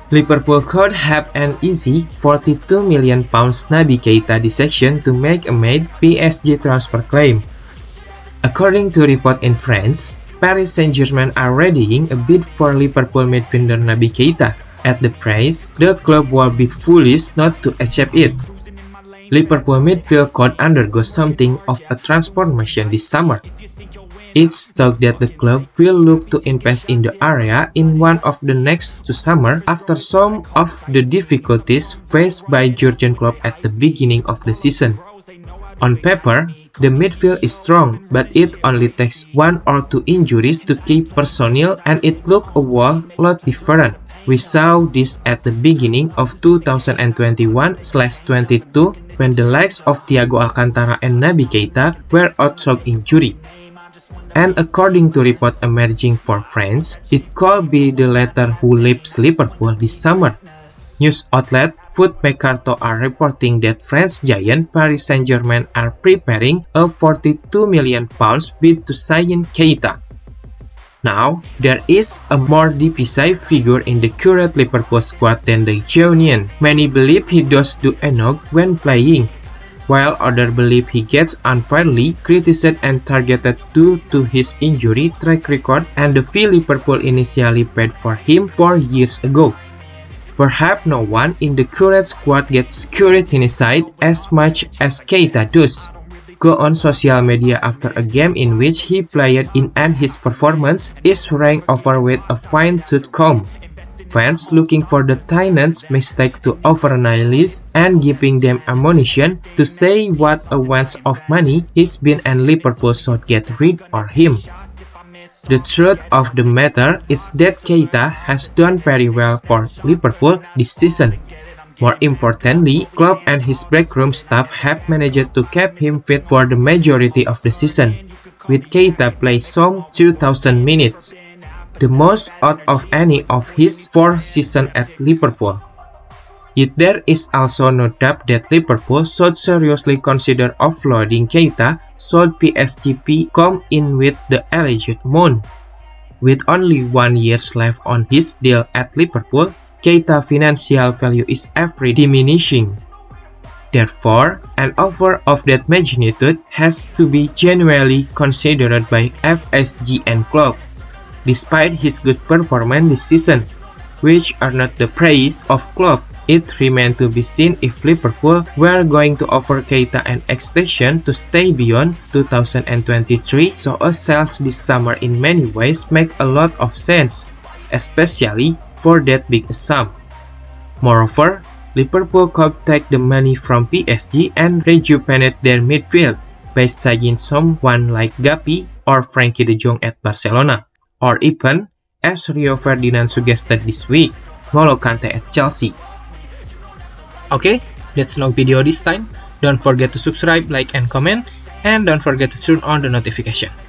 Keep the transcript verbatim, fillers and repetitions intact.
Liverpool could have an easy forty-two million pounds Naby Keita decision to make a made P S G transfer claim. According to report in France, Paris Saint-Germain are readying a bid for Liverpool midfielder Naby Keita. At the price, the club will be foolish not to accept it. Liverpool midfield could undergo something of a transformation this summer. It's thought that the club will look to invest in the area in one of the next two summers after some of the difficulties faced by Jurgen Klopp at the beginning of the season. On paper, the midfield is strong, but it only takes one or two injuries to keep personnel and it looks a whole lot different. We saw this at the beginning of two thousand twenty-one twenty-two when the likes of Thiago Alcantara and Naby Keita were out through injury. And according to report emerging for France, it could be the latter who leaves Liverpool this summer. News outlet Foot Mercato are reporting that French giant Paris Saint-Germain are preparing a forty-two million pounds bid to sign Keita. Now, there is a more decisive figure in the current Liverpool squad than the Jounian. Many believe he does do enough when playing, while others believe he gets unfairly criticized and targeted due to his injury track record and the fee Liverpool initially paid for him four years ago. Perhaps no one in the current squad gets scrutinized as much as Keita does. Go on social media after a game in which he played in and his performance is ranked over with a fine-tooth comb. Fans looking for the Titans' mistake to overanalyze and giving them ammunition to say what a waste of money he's been and Liverpool should get rid of him. The truth of the matter is that Keita has done very well for Liverpool this season. More importantly, Klopp and his backroom staff have managed to keep him fit for the majority of the season, with Keita playing some two thousand minutes, the most out of any of his four seasons at Liverpool. Yet there is also no doubt that Liverpool should seriously consider offloading Keita should P S G come in with the alleged moon. With only one year left on his deal at Liverpool, Keita's financial value is ever diminishing. Therefore, an offer of that magnitude has to be genuinely considered by F S G and Klopp, despite his good performance this season, which are not the praise of Klopp. It remains to be seen if Liverpool were going to offer Keita an extension to stay beyond two thousand twenty-three, so a sale this summer in many ways make a lot of sense, especially for that big sum. Moreover, Liverpool could take the money from P S G and rejuvenate their midfield by signing someone like Gavi or Frankie de Jong at Barcelona, or even, as Rio Ferdinand suggested this week, N'Golo Kante at Chelsea. Okay, that's no video this time. Don't forget to subscribe, like, and comment, and don't forget to turn on the notification.